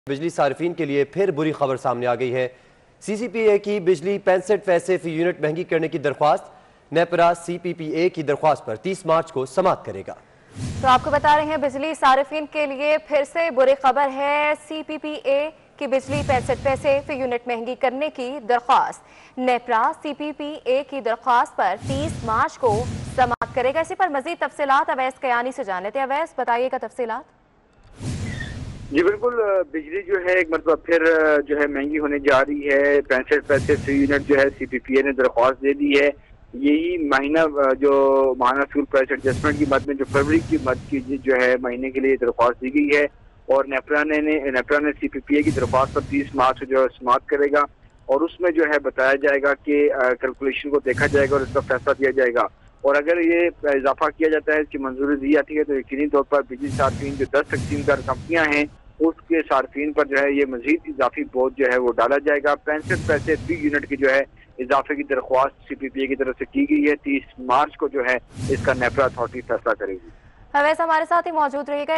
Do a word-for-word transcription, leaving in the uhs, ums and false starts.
बिजली सार्फिन के लिए फिर बुरी खबर सामने आ गई है। सी सी पी ए की बिजली पैंसठ पैसे फी यूनिट महंगी करने की दरख्वास्त NEPRA C P P A की दरख्वास्त पर तीस मार्च को समाप्त करेगा। तो आपको बता रहे हैं बिजली सार्फिन के लिए फिर से बुरी खबर है। सी पी पी ए की बिजली पैंसठ पैसे फी यूनिट महंगी करने की दरख्वास्त NEPRA C P P A की दरख्वास्त पर तीस मार्च को समाप्त करेगा। इसी पर मजीद तफसीलात अवैस कयानी से जाने थे। अवैस, बताइएगा तफसीलात। जी बिल्कुल, बिजली जो है एक मतलब फिर जो है महंगी होने जा रही है। पैंसठ पैसे फी यूनिट जो है सी पी पी ए ने दरख्वास्त दे दी है। यही महीना जो माहाना फ्यूल प्राइस एडजस्टमेंट की मद में जो फरवरी की मद की जो है महीने के लिए दरख्वास्त दी गई है और नेपरा ने नेपरा ने सी पी पी ए की दरख्वास्त पर तीस मार्च को जो है समाप्त करेगा और उसमें जो है बताया जाएगा कि कैलकुलेशन को देखा जाएगा और इसका फैसला दिया जाएगा। और अगर ये इजाफा किया जाता है, इसकी मंजूरी दी जाती है, तो यकीनी तौर पर बिजली सार्फिन जो दस तकसीम कार कंपनियां हैं उसके सार्फिन पर जो है ये मजीद इजाफी बोझ जो है वो डाला जाएगा। पैंसठ पैसे फी यूनिट की जो है इजाफे की दरख्वास्त सी पी पी ए की तरफ से की गई है। तीस मार्च को जो है इसका नेपरा अथॉरिटी फैसला करेगी। अवैस हमारे साथ ही मौजूद रहेगा।